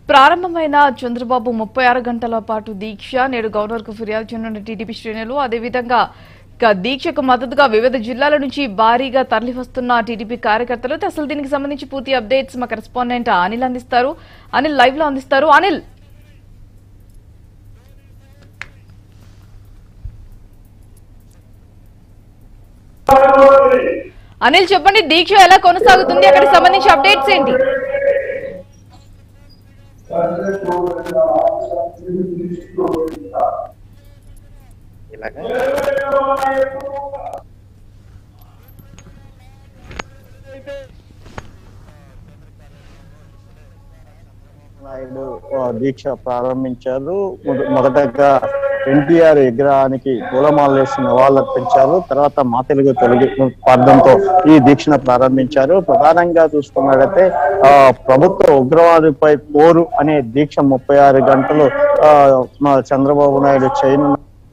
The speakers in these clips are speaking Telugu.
ప్రారంభమైన చంద్రబాబు 36 గంటల పాటు దీక్ష నేడు గవర్నర్కు ఫిర్యాదు చేయనున్న టీడీపీ శ్రేణులు అదేవిధంగా దీక్షకు మద్దతుగా వివిధ జిల్లాల నుంచి భారీగా తరలివస్తున్న టీడీపీ కార్యకర్తలు. అసలు దీనికి సంబంధించి పూర్తి అప్డేట్స్ మా కరెస్పాండెంట్ అనిల్ అందిస్తారు. అనిల్ లైవ్ లో అందిస్తారు. అనిల్ చెప్పండి, దీక్ష ఎలా కొనసాగుతుంది, అక్కడికి సంబంధించి అప్డేట్స్ ఏంటి? నాయుడు దీక్ష ప్రారంభించారు. మొదటగా ఎన్టీఆర్ విగ్రహానికి పూలమాలేసి నివాళులర్పించారు. తర్వాత మా తెలుగు పాఠంతో ఈ దీక్షను ప్రారంభించారు. ప్రధానంగా చూసుకున్నట్లయితే ప్రభుత్వ ఉగ్రవాదిపై పోరు అనే దీక్ష 36 గంటలు చంద్రబాబు నాయుడు చేయనున్నారు.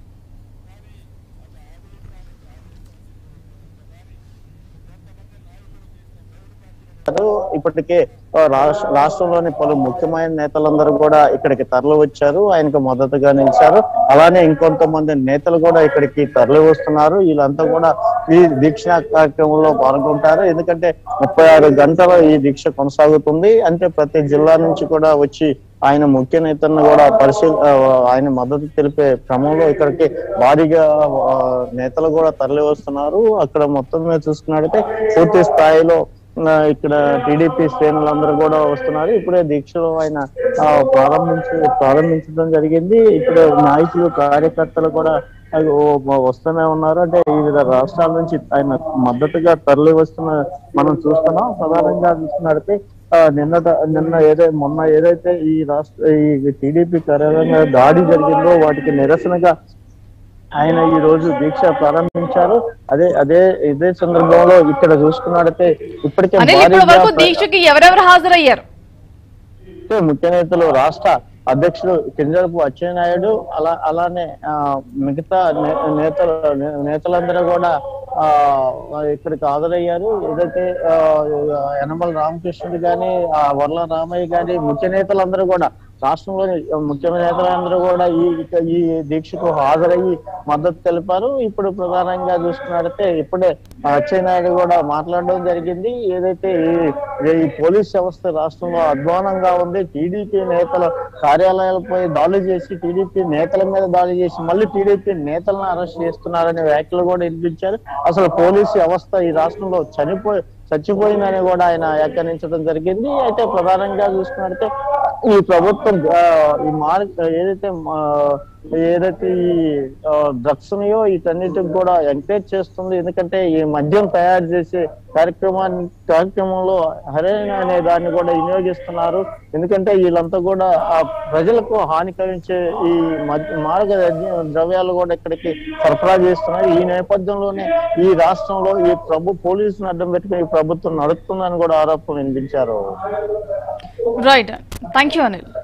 ఇప్పటికే రాష్ట్రంలోని పలు ముఖ్యమైన నేతలందరూ కూడా ఇక్కడికి తరలి వచ్చారు, ఆయనకు మద్దతుగా నిలిచారు. అలానే ఇంకొంతమంది నేతలు కూడా ఇక్కడికి తరలి వస్తున్నారు. వీళ్ళంతా కూడా ఈ దీక్ష కార్యక్రమంలో పాల్గొంటారు. ఎందుకంటే 36 గంటల ఈ దీక్ష కొనసాగుతుంది. అంటే ప్రతి జిల్లా నుంచి కూడా వచ్చి ఆయన ముఖ్య నేతలను కూడా ఆయన మద్దతు తెలిపే క్రమంలో ఇక్కడికి భారీగా నేతలు కూడా తరలి వస్తున్నారు. అక్కడ మొత్తం మీద చూసుకున్నట్టయితే పూర్తి స్థాయిలో ఇక్కడ టీడీపీ శ్రేణులందరూ కూడా వస్తున్నారు. ఇప్పుడే దీక్షలో ఆయన ప్రారంభించడం జరిగింది. ఇప్పుడు నాయకులు కార్యకర్తలు కూడా వస్తూనే ఉన్నారు. అంటే వివిధ రాష్ట్రాల నుంచి ఆయన మద్దతుగా తరలి వస్తున్న మనం చూస్తున్నాం. ప్రధానంగా చూస్తున్నట్లయితే మొన్న ఏదైతే ఈ టీడీపీ కార్యాలయంగా దాడి జరిగిందో వాటికి నిరసనగా ఆయన ఈ రోజు దీక్ష ప్రారంభించారు. ఇదే సందర్భంలో ఇక్కడ చూసుకున్నట్లయితే ఇప్పటికే దీక్షకి ఎవరెవరు హాజరయ్యారు? ముఖ్య నేతలు రాష్ట్ర అధ్యక్షుడు కింజరపు అచ్చెన్నాయుడు, అలానే మిగతా నేతలందరూ కూడా ఇక్కడికి హాజరయ్యారు. ఏదైతే యనమల రామకృష్ణుడు గాని వర్ల రామయ్య గాని ముఖ్య నేతలందరూ కూడా రాష్ట్రంలోని ముఖ్యమైన నేతలందరూ కూడా ఈ దీక్షకు హాజరయ్యి మద్దతు తెలిపారు. ఇప్పుడు ప్రధానంగా చూసుకున్నట్లయితే ఇప్పుడే అచ్చెన్నాయుడు కూడా మాట్లాడడం జరిగింది. ఏదైతే ఈ పోలీస్ వ్యవస్థ రాష్ట్రంలో అధ్వానంగా ఉంది, టీడీపీ నేతల కార్యాలయాలపై దాడులు చేసి టీడీపీ నేతల మీద దాడి చేసి మళ్ళీ టీడీపీ నేతలను అరెస్ట్ చేస్తున్నారనే వ్యాఖ్యలు కూడా వినిపించారు. అసలు పోలీసు వ్యవస్థ ఈ రాష్ట్రంలో చచ్చిపోయిందని కూడా ఆయన వ్యాఖ్యానించడం జరిగింది. అయితే ప్రధానంగా చూసుకున్నట్లయితే ఈ ప్రభుత్వం ఏదైతే ఈ డ్రగ్స్ ఉన్నాయో వీటన్నిటికి కూడా ఎంకరేజ్ చేస్తుంది. ఎందుకంటే ఈ మద్యం తయారు చేసే కార్యక్రమంలో హెరాయిన్ అనే దాన్ని కూడా వినియోగిస్తున్నారు. ఎందుకంటే వీళ్ళంతా కూడా ప్రజలకు హాని కలిగించే ఈ మారక ద్రవ్యాలు కూడా ఇక్కడికి సరఫరా చేస్తున్నారు. ఈ నేపథ్యంలోనే ఈ రాష్ట్రంలో ఈ పోలీసును అడ్డం పెట్టుకుని ఈ ప్రభుత్వం నడుస్తుందని కూడా ఆరోపణలు వినిపించారు. Right, thank you Anil.